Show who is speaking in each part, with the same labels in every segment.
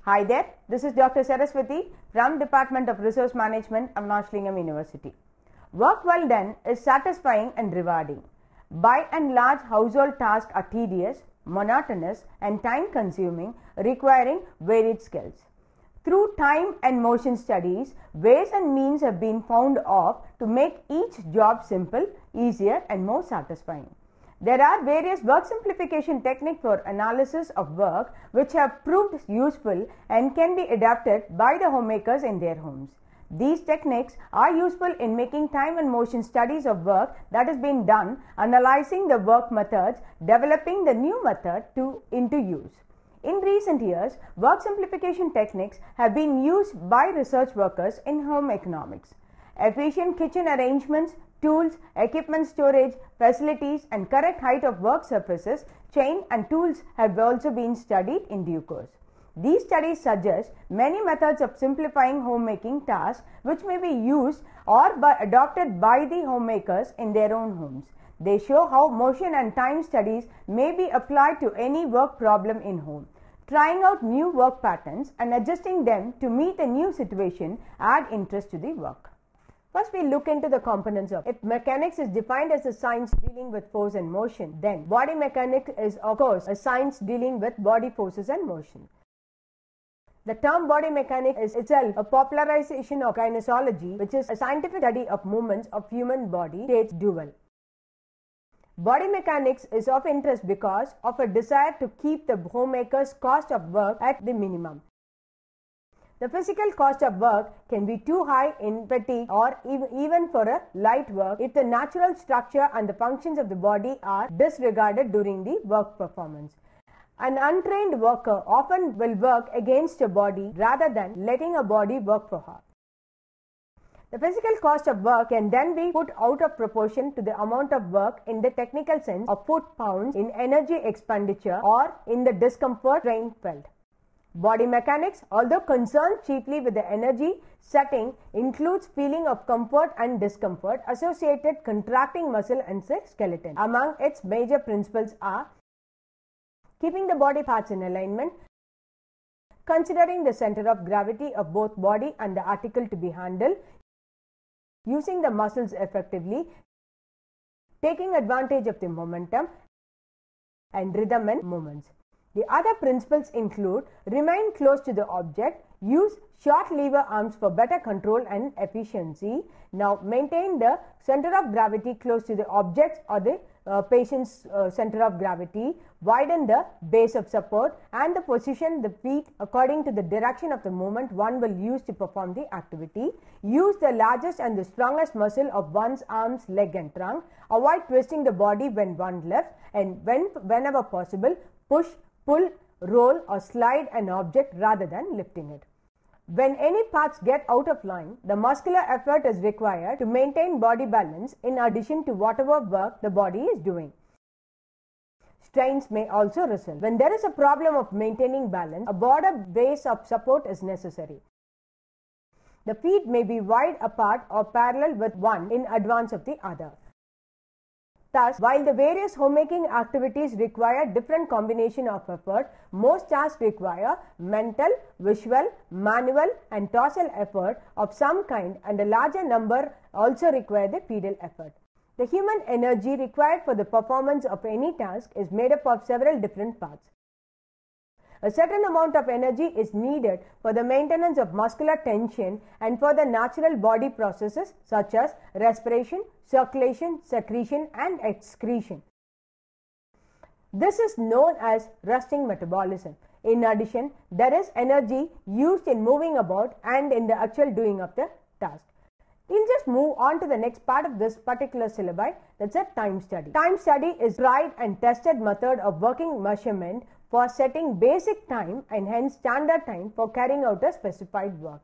Speaker 1: Hi there, this is Dr. Saraswati from Department of Resource Management, Avnashlingam University. Work well done is satisfying and rewarding. By and large, household tasks are tedious, monotonous and time-consuming, requiring varied skills. Through time and motion studies, ways and means have been found of to make each job simple, easier and more satisfying. There are various work simplification techniques for analysis of work which have proved useful and can be adapted by the homemakers in their homes. These techniques are useful in making time and motion studies of work that has been done, analyzing the work methods, developing the new method into use. In recent years, work simplification techniques have been used by research workers in home economics. Efficient kitchen arrangements, tools, equipment storage, facilities and correct height of work surfaces, chain and tools have also been studied in due course. These studies suggest many methods of simplifying homemaking tasks which may be used or adopted by the homemakers in their own homes. They show how motion and time studies may be applied to any work problem in home. Trying out new work patterns and adjusting them to meet a new situation add interest to the work. First, we look into the components of it. If mechanics is defined as a science dealing with force and motion, then body mechanics is of course a science dealing with body forces and motion. The term body mechanics is itself a popularization of kinesiology, which is a scientific study of movements of human body, states Duval. Body mechanics is of interest because of a desire to keep the homemaker's cost of work at the minimum. The physical cost of work can be too high in fatigue or even for a light work if the natural structure and the functions of the body are disregarded during the work performance. An untrained worker often will work against a body rather than letting a body work for her. The physical cost of work can then be put out of proportion to the amount of work in the technical sense of foot-pounds in energy expenditure or in the discomfort strain felt. Body mechanics, although concerned chiefly with the energy setting, includes feeling of comfort and discomfort associated contracting muscle and skeleton. Among its major principles are keeping the body parts in alignment, considering the center of gravity of both body and the article to be handled, using the muscles effectively, taking advantage of the momentum and rhythm in movements. The other principles include remain close to the object, use short lever arms for better control and efficiency. Now maintain the center of gravity close to the objects or the patient's center of gravity, widen the base of support and position the feet according to the direction of the movement one will use to perform the activity. Use the largest and the strongest muscle of one's arms, leg and trunk. Avoid twisting the body when one lifts, and whenever possible, push, pull, roll or slide an object rather than lifting it. When any parts get out of line, the muscular effort is required to maintain body balance in addition to whatever work the body is doing. Strains may also result. When there is a problem of maintaining balance, a broader base of support is necessary. The feet may be wide apart or parallel with one in advance of the other. Thus, while the various homemaking activities require different combination of effort, most tasks require mental, visual, manual and tossal effort of some kind, and a larger number also require the pedal effort. The human energy required for the performance of any task is made up of several different parts. A certain amount of energy is needed for the maintenance of muscular tension and for the natural body processes such as respiration, circulation, secretion and excretion. This is known as resting metabolism. In addition, there is energy used in moving about and in the actual doing of the task. We'll just move on to the next part of this particular syllabi, that's a time study. Time study is tried and tested method of working measurement for setting basic time and hence standard time for carrying out a specified work.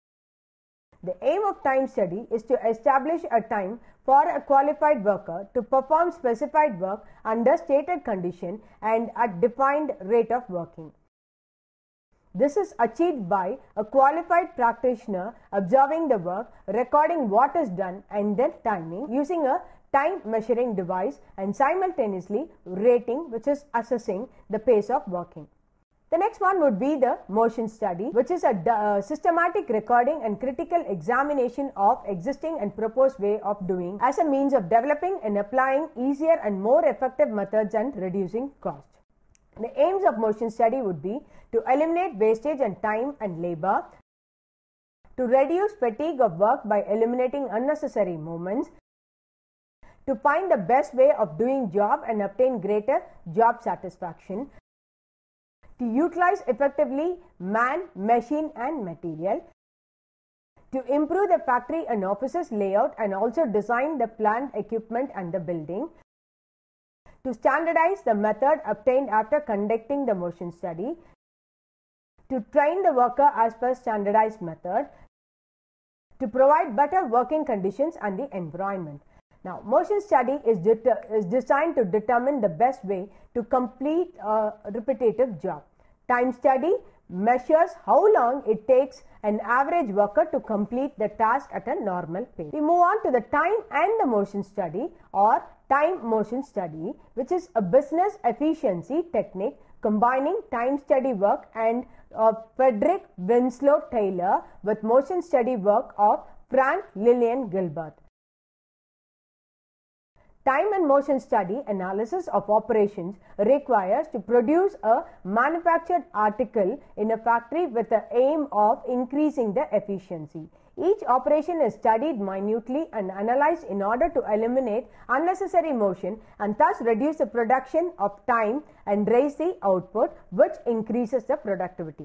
Speaker 1: The aim of time study is to establish a time for a qualified worker to perform specified work under stated condition and at defined rate of working. This is achieved by a qualified practitioner observing the work, recording what is done and then timing using a time measuring device and simultaneously rating, which is assessing the pace of working. The next one would be the motion study, which is a systematic recording and critical examination of existing and proposed way of doing as a means of developing and applying easier and more effective methods and reducing cost. The aims of motion study would be to eliminate wastage and time and labor, to reduce fatigue of work by eliminating unnecessary movements, to find the best way of doing job and obtain greater job satisfaction, to utilize effectively man, machine and material, to improve the factory and offices layout and also design the plant, equipment and the building, to standardize the method obtained after conducting the motion study, to train the worker as per standardized method, to provide better working conditions and the environment. Now, motion study is designed to determine the best way to complete a repetitive job. Time study measures how long it takes an average worker to complete the task at a normal pace. We move on to the time and the motion study or time motion study, which is a business efficiency technique combining time study work and Frederick Winslow Taylor with motion study work of Frank Lillian Gilbert. Time and motion study analysis of operations requires to produce a manufactured article in a factory with the aim of increasing the efficiency. Each operation is studied minutely and analyzed in order to eliminate unnecessary motion and thus reduce the production of time and raise the output, which increases the productivity.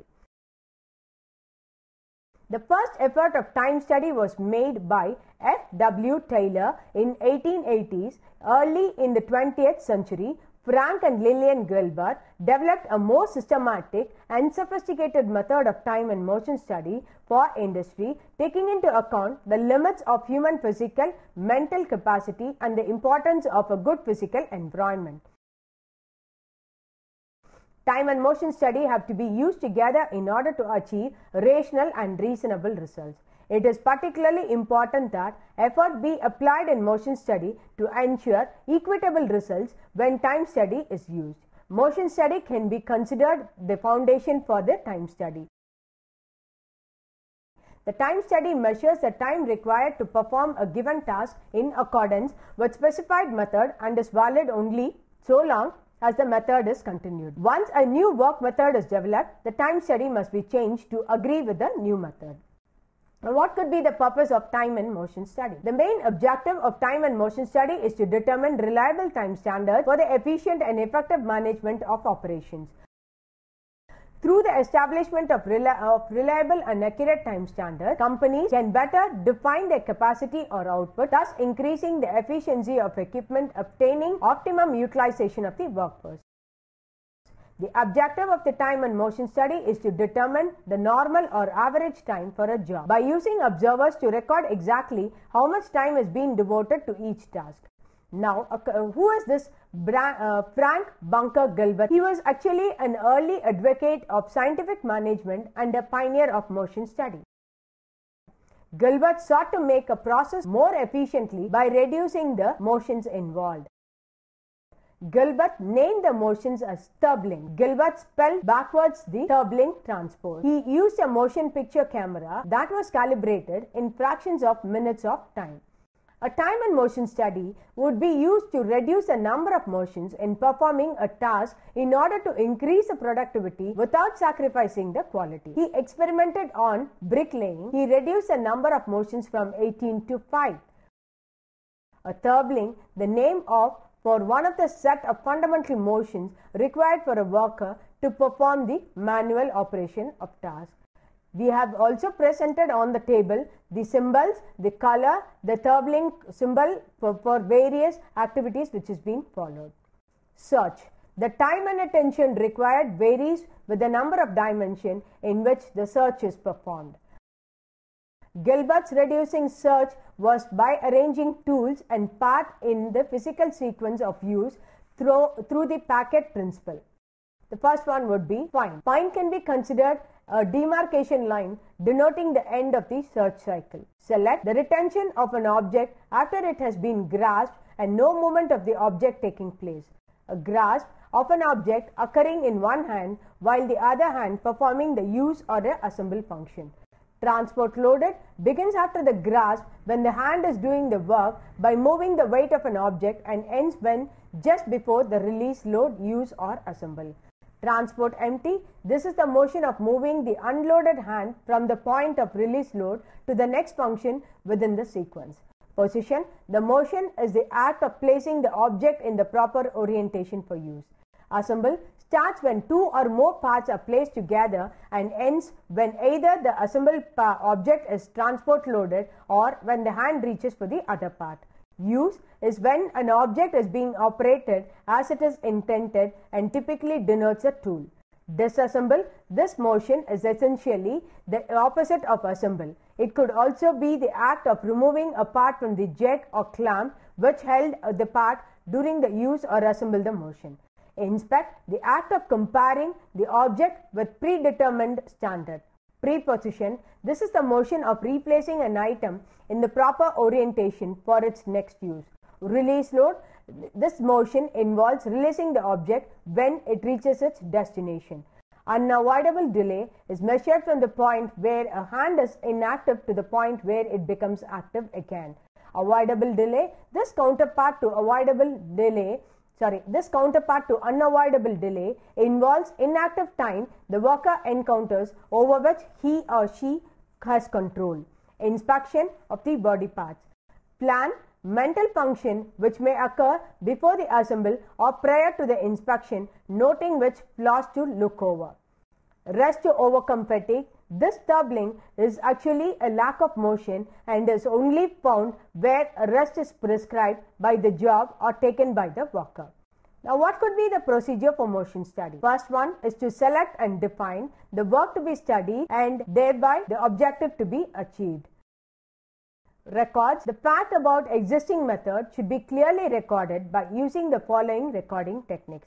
Speaker 1: The first effort of time study was made by F. W. Taylor in 1880s. Early in the 20th century, Frank and Lillian Gilbert developed a more systematic and sophisticated method of time and motion study for industry, taking into account the limits of human physical, mental capacity and the importance of a good physical environment. Time and motion study have to be used together in order to achieve rational and reasonable results. It is particularly important that effort be applied in motion study to ensure equitable results when time study is used. Motion study can be considered the foundation for the time study. The time study measures the time required to perform a given task in accordance with specified method and is valid only so long as the method is continued. Once a new work method is developed, the time study must be changed to agree with the new method. Now, what could be the purpose of time and motion study? The main objective of time and motion study is to determine reliable time standards for the efficient and effective management of operations. Through the establishment of reliable and accurate time standards, companies can better define their capacity or output, thus increasing the efficiency of equipment, obtaining optimum utilization of the workforce. The objective of the time and motion study is to determine the normal or average time for a job by using observers to record exactly how much time is being devoted to each task. Now, who is this Frank Bunker Gilbert? He was actually an early advocate of scientific management and a pioneer of motion study. Gilbert sought to make a process more efficiently by reducing the motions involved. Gilbert named the motions as turbling. Gilbert spelled backwards the turbling transpose. He used a motion picture camera that was calibrated in fractions of minutes of time. A time and motion study would be used to reduce the number of motions in performing a task in order to increase the productivity without sacrificing the quality. He experimented on bricklaying. He reduced the number of motions from 18 to 5. A turbling, the name for one of the set of fundamental motions required for a worker to perform the manual operation of tasks. We have also presented on the table the symbols, the color, the turbling symbol for various activities which is being followed. Search. The time and attention required varies with the number of dimensions in which the search is performed. Gilbert's reducing search was by arranging tools and paths in the physical sequence of use through the packet principle. The first one would be find. Find can be considered a demarcation line denoting the end of the search cycle. Select. The retention of an object after it has been grasped and no movement of the object taking place. A grasp of an object occurring in one hand while the other hand performing the use or the assemble function. Transport loaded begins after the grasp when the hand is doing the work by moving the weight of an object and ends when just before the release load, use or assemble. Transport empty, this is the motion of moving the unloaded hand from the point of release load to the next function within the sequence. Position, the motion is the act of placing the object in the proper orientation for use. Assemble starts when two or more parts are placed together and ends when either the assembled object is transport loaded or when the hand reaches for the other part. Use is when an object is being operated as it is intended and typically denotes a tool. Disassemble, this motion is essentially the opposite of assemble. It could also be the act of removing a part from the jet or clamp which held the part during the use or assemble the motion. Inspect, the act of comparing the object with predetermined standard. Preposition, this is the motion of replacing an item in the proper orientation for its next use. Release load, this motion involves releasing the object when it reaches its destination. Unavoidable delay is measured from the point where a hand is inactive to the point where it becomes active again. Avoidable delay, this counterpart to unavoidable delay involves inactive time the worker encounters over which he or she has control. Inspection of the body parts. Plan, mental function which may occur before the assemble or prior to the inspection, noting which flaws to look over. Rest to overcome fatigue. This doubling is actually a lack of motion and is only found where a rest is prescribed by the job or taken by the worker. Now, what could be the procedure for motion study? First one is to select and define the work to be studied and thereby the objective to be achieved. Records. The fact about existing method should be clearly recorded by using the following recording techniques.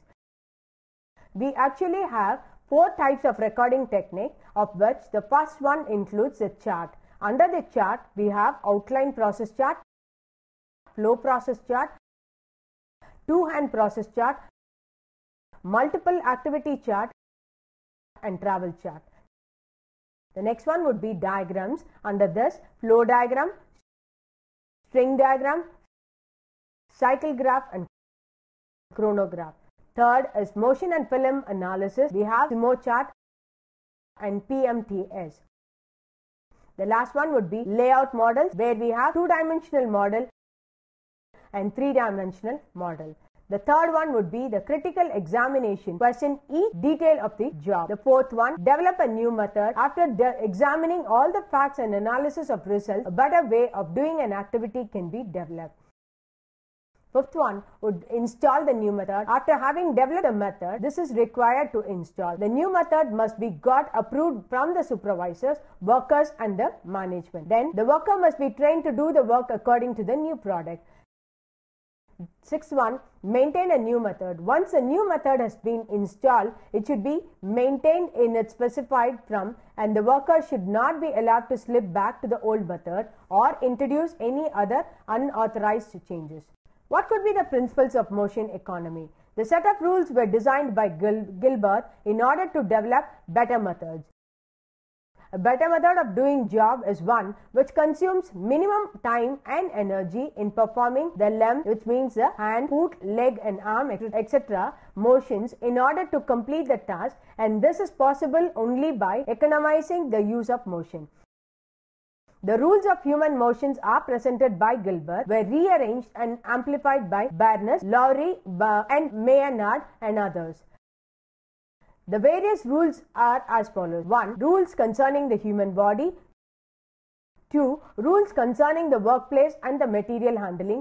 Speaker 1: We actually have 4 types of recording technique, of which the first one includes a chart. Under the chart, we have outline process chart, flow process chart, two-hand process chart, multiple activity chart, and travel chart. The next one would be diagrams. Under this, flow diagram, string diagram, cycle graph, and chronograph. Third is motion and film analysis. We have SIMO chart and PMTS. The last one would be layout models, where we have 2-dimensional model and 3-dimensional model. The third one would be the critical examination, question each detail of the job. The fourth one, develop a new method. After examining all the facts and analysis of results, a better way of doing an activity can be developed. Fifth one would install the new method. After having developed a method, this is required to install. The new method must be got approved from the supervisors, workers, and the management. Then the worker must be trained to do the work according to the new product. Sixth one, maintain a new method. Once a new method has been installed, it should be maintained in its specified form, and the worker should not be allowed to slip back to the old method or introduce any other unauthorized changes. What could be the principles of motion economy? The set of rules were designed by Gilbert in order to develop better methods. A better method of doing job is one which consumes minimum time and energy in performing the limb, which means the hand, foot, leg and arm, etc. motions in order to complete the task, and this is possible only by economizing the use of motion. The rules of human motions are presented by Gilbert, were rearranged and amplified by Barnes, Lowry, and Maynard and others. The various rules are as follows. 1. Rules concerning the human body. 2. Rules concerning the workplace and the material handling.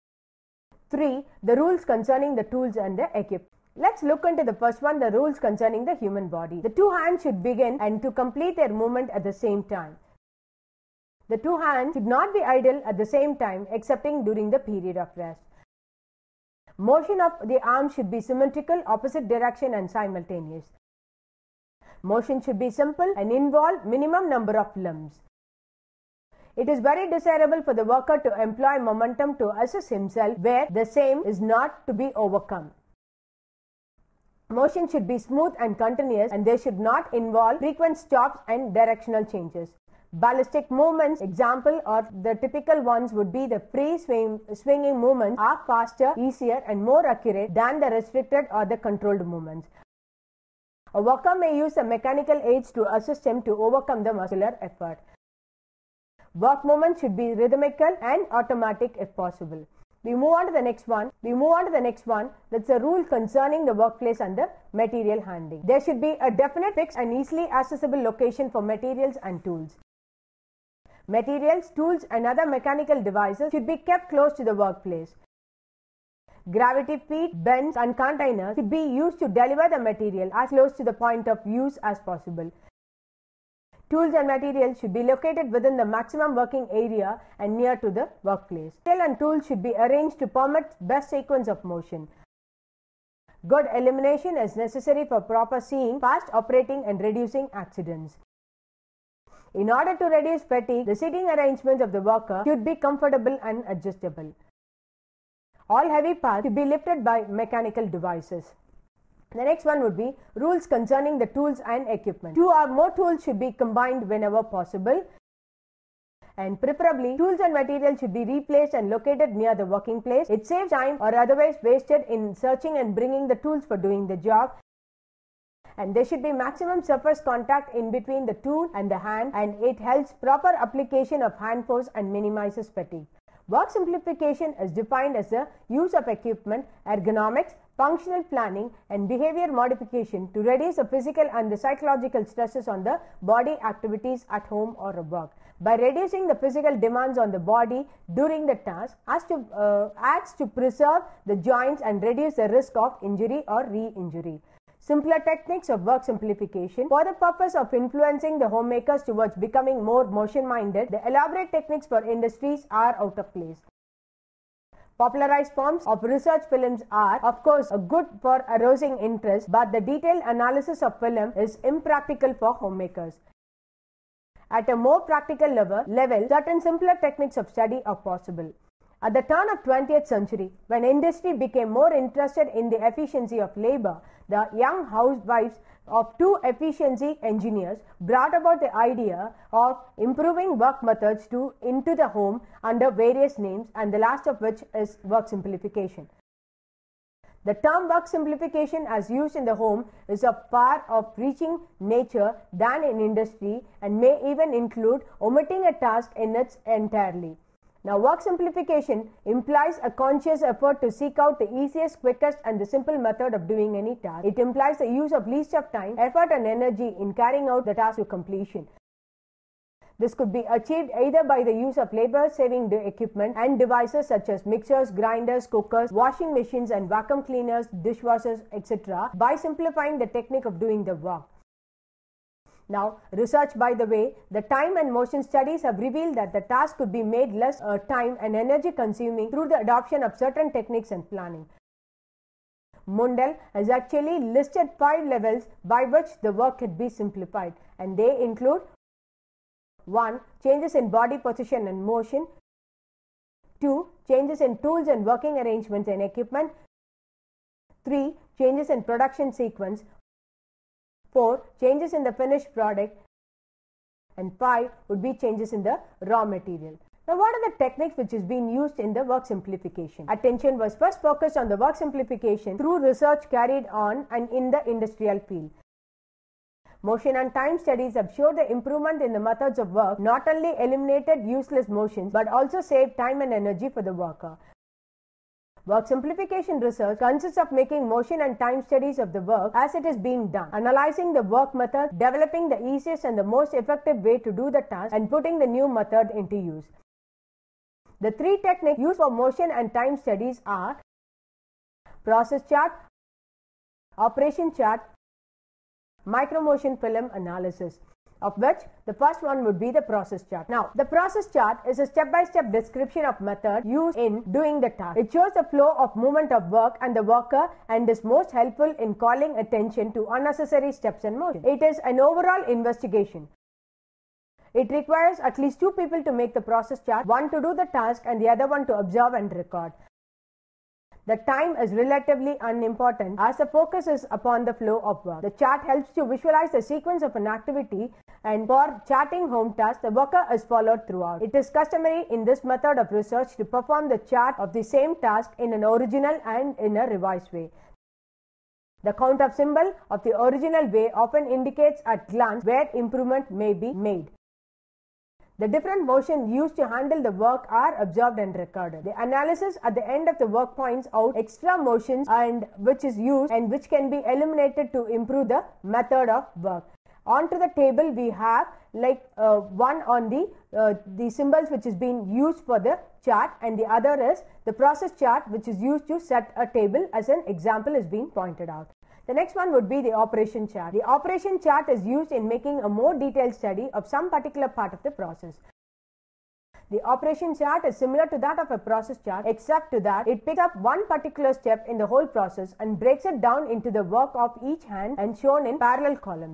Speaker 1: 3. The rules concerning the tools and the equipment. Let's look into the first one, the rules concerning the human body. The two hands should begin and to complete their movement at the same time. The two hands should not be idle at the same time, excepting during the period of rest. Motion of the arms should be symmetrical, opposite direction and simultaneous. Motion should be simple and involve minimum number of limbs. It is very desirable for the worker to employ momentum to assist himself where the same is not to be overcome. Motion should be smooth and continuous, and they should not involve frequent stops and directional changes. Ballistic movements, example or the typical ones would be the free swinging movements are faster, easier and more accurate than the restricted or the controlled movements. A worker may use the mechanical aids to assist him to overcome the muscular effort. Work movement should be rhythmical and automatic if possible. We move on to the next one. That's a rule concerning the workplace and the material handling. There should be a definite, fixed and easily accessible location for materials and tools. Materials, tools and other mechanical devices should be kept close to the workplace. Gravity feet, bends and containers should be used to deliver the material as close to the point of use as possible. Tools and materials should be located within the maximum working area and near to the workplace. Material and tools should be arranged to permit best sequence of motion. Good illumination is necessary for proper seeing, fast operating and reducing accidents. In order to reduce fatigue, the seating arrangements of the worker should be comfortable and adjustable. All heavy parts should be lifted by mechanical devices. The next one would be rules concerning the tools and equipment. 2 or more tools should be combined whenever possible, and preferably tools and materials should be replaced and located near the working place. It saves time or otherwise wasted in searching and bringing the tools for doing the job. And there should be maximum surface contact in between the tool and the hand, and it helps proper application of hand force and minimizes fatigue. Work simplification is defined as the use of equipment, ergonomics, functional planning and behavior modification to reduce the physical and the psychological stresses on the body activities at home or at work. By reducing the physical demands on the body during the task, acts to preserve the joints and reduce the risk of injury or re-injury. Simpler techniques of work simplification. For the purpose of influencing the homemakers towards becoming more motion-minded, the elaborate techniques for industries are out of place. Popularized forms of research films are, of course, good for arousing interest, but the detailed analysis of film is impractical for homemakers. At a more practical level, certain simpler techniques of study are possible. At the turn of 20th century, when industry became more interested in the efficiency of labor, the young housewives of 2 efficiency engineers brought about the idea of improving work methods into the home under various names, and the last of which is work simplification. The term work simplification as used in the home is of far of reaching nature than in industry, and may even include omitting a task in its entirely. Now, work simplification implies a conscious effort to seek out the easiest, quickest and the simple method of doing any task. It implies the use of least of time, effort and energy in carrying out the task to completion. This could be achieved either by the use of labor-saving equipment and devices such as mixers, grinders, cookers, washing machines and vacuum cleaners, dishwashers, etc. by simplifying the technique of doing the work. Now, research by the way, the time and motion studies have revealed that the task could be made less time and energy consuming through the adoption of certain techniques and planning. Mundell has actually listed 5 levels by which the work could be simplified, and they include 1. Changes in body position and motion. 2. Changes in tools and working arrangements and equipment. 3. Changes in production sequence. 4. Changes in the finished product, and 5 would be changes in the raw material. Now, what are the techniques which is being used in the work simplification? Attention was first focused on the work simplification through research carried on and in the industrial field. Motion and time studies have showed the improvement in the methods of work not only eliminated useless motions but also saved time and energy for the worker. Work simplification research consists of making motion and time studies of the work as it is being done, analyzing the work method, developing the easiest and the most effective way to do the task, and putting the new method into use. The 3 techniques used for motion and time studies are process chart, operation chart, micromotion film analysis, of which the first one would be the process chart. Now, the process chart is a step-by-step description of method used in doing the task. It shows the flow of movement of work and the worker and is most helpful in calling attention to unnecessary steps and motion. It is an overall investigation. It requires at least 2 people to make the process chart, one to do the task and the other one to observe and record. The time is relatively unimportant as the focus is upon the flow of work. The chart helps to visualize the sequence of an activity, and for charting home tasks, the worker is followed throughout. It is customary in this method of research to perform the chart of the same task in an original and in a revised way. The count of symbol of the original way often indicates at glance where improvement may be made. The different motions used to handle the work are observed and recorded. The analysis at the end of the work points out extra motions and which is used and which can be eliminated to improve the method of work. Onto the table we have one on the symbols which is being used for the chart, and the other is the process chart which is used to set a table, as an example is being pointed out. The next one would be the operation chart. The operation chart is used in making a more detailed study of some particular part of the process. The operation chart is similar to that of a process chart, except to that it picks up one particular step in the whole process and breaks it down into the work of each hand and shown in parallel columns.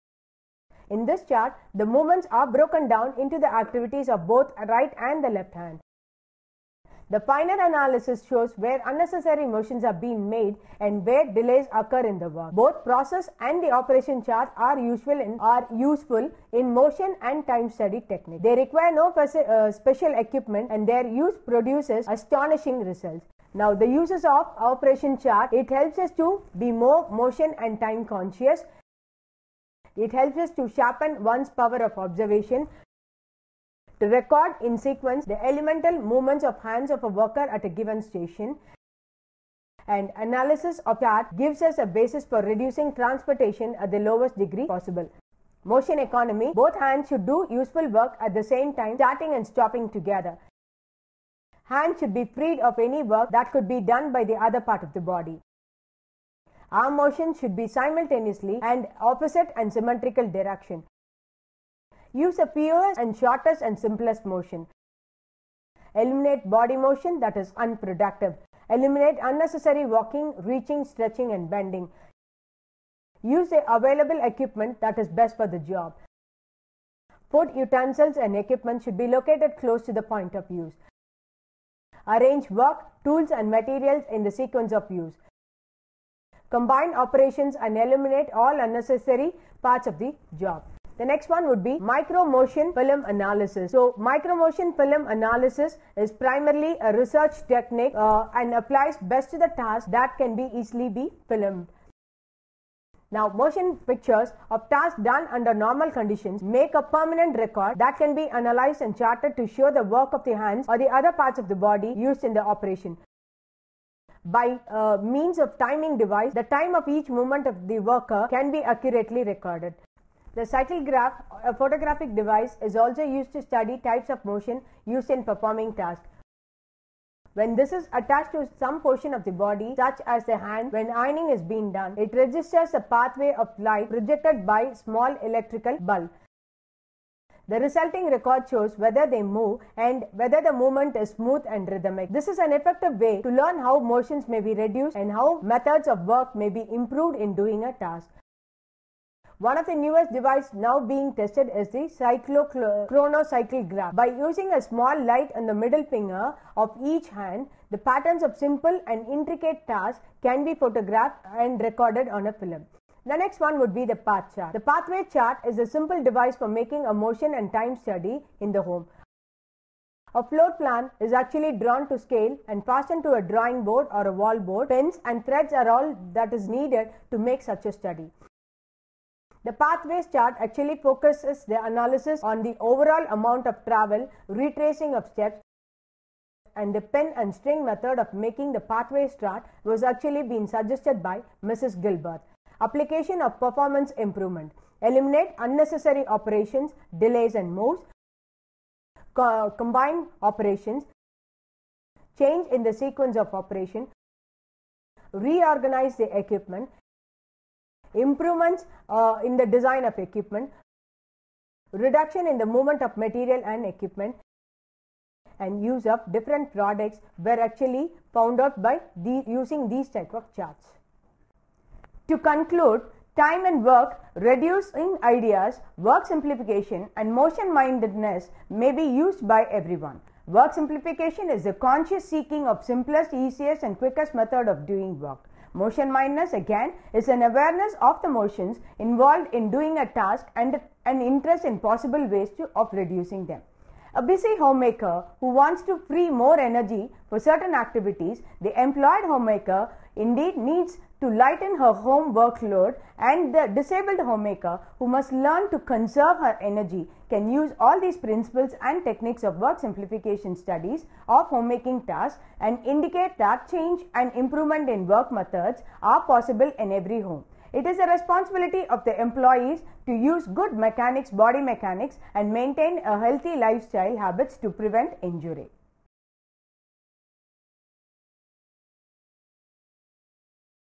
Speaker 1: In this chart, the movements are broken down into the activities of both right and the left hand. The finer analysis shows where unnecessary motions are being made and where delays occur in the work. Both process and the operation charts are useful in motion and time study technique. They require no special equipment, and their use produces astonishing results. Now, the uses of operation chart, it helps us to be more motion and time conscious. It helps us to sharpen one's power of observation, to record in sequence the elemental movements of hands of a worker at a given station, and analysis of chart gives us a basis for reducing transportation at the lowest degree possible. Motion economy, both hands should do useful work at the same time, starting and stopping together. Hands should be freed of any work that could be done by the other part of the body. Arm motion should be simultaneously and opposite and symmetrical direction. Use the fewest and shortest and simplest motion. Eliminate body motion that is unproductive. Eliminate unnecessary walking, reaching, stretching and bending. Use the available equipment that is best for the job. Food utensils and equipment should be located close to the point of use. Arrange work, tools and materials in the sequence of use. Combine operations and eliminate all unnecessary parts of the job. The next one would be micro-motion film analysis. So, micro-motion film analysis is primarily a research technique and applies best to the task that can be easily be filmed. Now, motion pictures of tasks done under normal conditions make a permanent record that can be analyzed and charted to show the work of the hands or the other parts of the body used in the operation. By means of timing device, the time of each movement of the worker can be accurately recorded. The cyclograph, a photographic device, is also used to study types of motion used in performing tasks. When this is attached to some portion of the body, such as the hand, when ironing is being done, it registers a pathway of light projected by small electrical bulb. The resulting record shows whether they move and whether the movement is smooth and rhythmic. This is an effective way to learn how motions may be reduced and how methods of work may be improved in doing a task. One of the newest devices now being tested is the chronocyclograph. By using a small light on the middle finger of each hand, the patterns of simple and intricate tasks can be photographed and recorded on a film. The next one would be the path chart. The pathway chart is a simple device for making a motion and time study in the home. A floor plan is actually drawn to scale and fastened to a drawing board or a wall board. Pens and threads are all that is needed to make such a study. The pathways chart actually focuses the analysis on the overall amount of travel, retracing of steps, and the pen and string method of making the pathways chart was actually being suggested by Mrs. Gilbert. Application of performance improvement. Eliminate unnecessary operations, delays and moves. Combine operations. Change in the sequence of operation. Reorganize the equipment. Improvements in the design of equipment. Reduction in the movement of material and equipment. And use of different products were actually found out by using these type of charts. To conclude, time and work, reducing ideas, work simplification and motion mindedness may be used by everyone. Work simplification is the conscious seeking of simplest, easiest and quickest method of doing work. Motion mindedness again is an awareness of the motions involved in doing a task and an interest in possible ways of reducing them. A busy homemaker who wants to free more energy for certain activities, the employed homemaker indeed needs to lighten her home workload, and the disabled homemaker who must learn to conserve her energy can use all these principles and techniques of work simplification studies of homemaking tasks and indicate that change and improvement in work methods are possible in every home. It is the responsibility of the employees to use good mechanics, body mechanics and maintain a healthy lifestyle habits to prevent injury.